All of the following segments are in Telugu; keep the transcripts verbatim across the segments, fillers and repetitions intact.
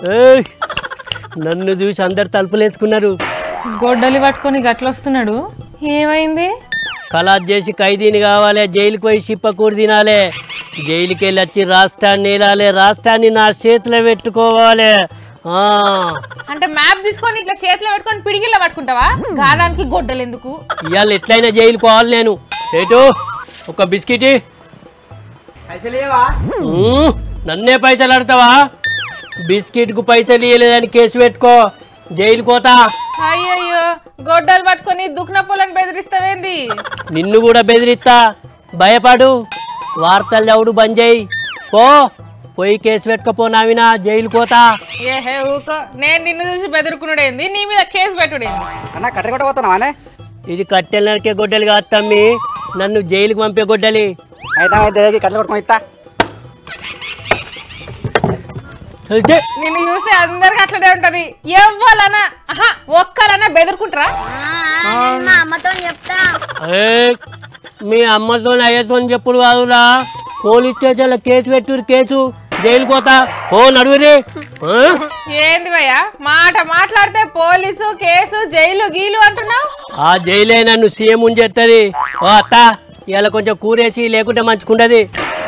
నన్ను చూసి అందరు తలుపులేసుకున్నారు. గొడ్డలి పట్టుకొని గట్లొస్తున్నాడు. ఏమైంది? కలాజ్ చేసి ఖైదీని కావాలి, జైలుకి పోయి చిప్పకూడు తినాలి, జైలుకి వెళ్ళి వచ్చి రాష్ట్రాన్ని ఏలాలి, రాష్ట్రాన్ని నా చేతిలో పెట్టుకోవాలి. అంటే మ్యాప్ తీసుకొని ఇట్లా చేతిలో పెట్టుకొని పిడిగిల్లో పట్టుకుంటావా? గాదానికి గొడ్డలు ఎందుకు? ఇవాళ ఎట్లయినా జైలు పోవాలి నేను. ఏటో ఒక బిస్కెట్. నన్నే పైసలు అడతావా? బిస్కెట్ కు పైసలు ఇవ్వలేదని కేసు పెట్టుకో, జైలు కోతా. అయ్యయ్యో, గొడ్డలు పట్టుకొని దుఃఖన పొలని బెదిరిస్తావేంది? నిన్ను కూడా బెదిరిస్తా, భయపడు. వార్తలు ఎవడు బంద్ చేయి, పో పోయి కేసు పెట్టుకోపో. నావినా జైలు కోతా. ఏహే ఊకో, నేను నిన్ను చూసి బెదురుకున్నాడేంది, నీ మీద కేసు పెట్టుడేంది? అన్న కట్టెగొట్టబోతున్నావానే? ఇది కట్టెలు నరికే గొడ్డలు కాదు తమ్మి, నన్ను జైలుకి పంపే గొడ్డలి. అయితే కట్టెలు కొట్టుకొని ఇస్తా. నిన్ను చూస్తే అందరికి అట్లనే ఉంటది. ఎవ్వాలన్నా ఆహా ఒక్కలన్నా బెదురుకుంటారా? మీ అమ్మతో అయ్యతో చెప్పుడు కాదురా, పోలీస్ స్టేషన్లో కేసు పెట్టురు, కేసు జైలు కోతా. ఓ నడువురి. ఏంది భయ్యా మాట మాట్లాడితే పోలీసు కేసు జైలు గీలు అంటున్నావు? ఆ జైలే నన్ను సీఎం ఉంచేస్తుంది. ఓ అత్త ఇలా కొంచెం కూరేసి, లేకుంటే మంచుకుంటది.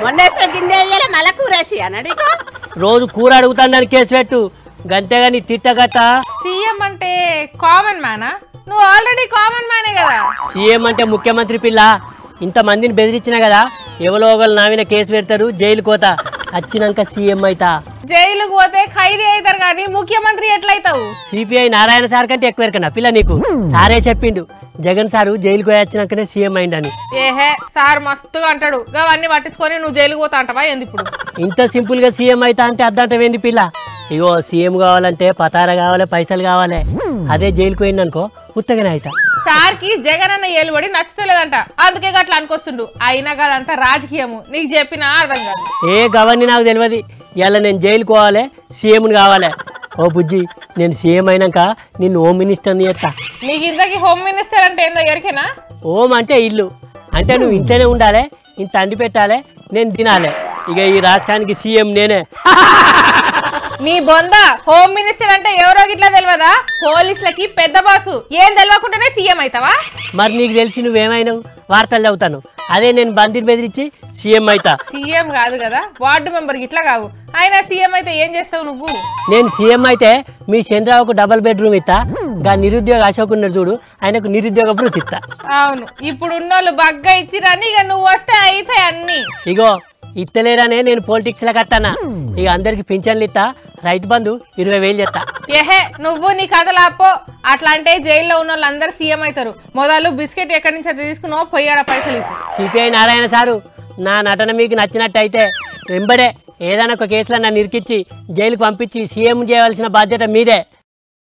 రోజు కూర అడుగుతాను కేసు పెట్టు, గంతేగాని తిట్టగట్ట. సీఎం అంటే కామన్ మ్యానా? నువ్వు ఆల్రెడీ కామన్ మ్యానే కదా. సీఎం అంటే ముఖ్యమంత్రి పిల్ల. ఇంతమందిని బెదిరించిన కదా, ఎవరో ఒకరు నా మీద కేసు పెడతారు, జైలు కోతా. వచ్చినాక సీఎం అయితా. జైలుకు పోతే ఖైదీ అవుతారు కానీ ముఖ్యమంత్రి ఎట్లయితావు? సిపిఐ నారాయణ సార్ కంటే ఎక్కువ ఎరకనా పిల్ల నీకు. సారే చెప్పిండు జగన్ సారు జైలుకు పోయి వచ్చినాకనే సీఎం అయిందని. ఏహే సార్ మస్తుగా అంటాడు, అవన్నీ పట్టించుకొని నువ్వు జైలుకు పోతా అంటావా ఏంది? ఇప్పుడు ఇంత సింపుల్ గా సీఎం అయితా అంటే అద్దంటవేంది పిల్ల? ఇగో సీఎం కావాలంటే పతారా కావాలి, పైసలు కావాలి. అదే జైలుకు పోయింది అనుకో ఉత్తగానే అయితా. సార్ కి జగన్ అన్న ఏలుబడి నచ్చుతలేదంట, అందుకే గట్లా అనుకొస్తుండు. అయినా కాదంతా రాజకీయము, నీకు చెప్పినా అర్థం కాదు. ఏ గవర్ని నాకు తెలియదు. ఇలా నేను జైలుకు పోవాలి, సీఎంని కావాలి. ఓ బుజ్జి, నేను సీఎం అయినాక నిన్ను హోమ్ మినిస్టర్ని చేస్తా. నీకు ఇంతకీ హోమ్ మినిస్టర్ అంటే ఏందో ఎరికేనా? హోమ్ అంటే ఇల్లు, అంటే నువ్వు ఇంట్లోనే ఉండాలి, ఇంత అండి పెట్టాలి, నేను తినాలి. ఇక ఈ రాష్ట్రానికి సీఎం నేనే. నీ బొంద హోమ్ మినిస్టర్ అంటే ఎవరో గిట్లా తెలియదా? పోలీసులకి పెద్ద బాసు, ఏం తెలియకుండానే సీఎం అవుతావా? మరి నీకు తెలిసి నువ్వేమైనావు? వార్తలు చదువుతాను, అదే నేను బందిని బెదిరించి సీఎం అయితా. సీఎం కాదు కదా, వార్డు మెంబర్ ఇట్లా కావు. అయినా సీఎం అయితే ఏం చేస్తావు నువ్వు? నేను సీఎం అయితే మీ చంద్రబాబుకు డబల్ బెడ్రూమ్ ఇస్తా. గా నిరుద్యోగ అశోక్ ఉన్నాడు చూడు, ఆయనకు నిరుద్యోగ వృత్తి ఇస్తా. అవును, ఇప్పుడు ఉన్నోళ్ళు బగ్గా ఇచ్చిరని ఇక నువ్వు వస్తే అయితే అన్ని. ఇగో ఇత్తలేరనే నేను పాలిటిక్స్ లో కట్టానా. ఇక అందరికి పింఛన్లు ఇస్తా, రైతు బంధు ఇరవై వేలు చేస్తా. ఏహే నువ్వు నీ కథలు ఆపో. అట్లా అంటే జైల్లో ఉన్న వాళ్ళు అందరు సీఎం అవుతారు. మొదలు బిస్కెట్ ఎక్కడి నుంచి అది తీసుకున్నావు, పొయ్యాడ పైసలు. సిపిఐ నారాయణ సారు, నా నటన మీకు నచ్చినట్టు అయితే వెంబడే ఏదైనా ఒక కేసులో నన్ను ఇరికిచ్చి జైలుకు పంపించి సీఎం చేయవలసిన బాధ్యత మీదే.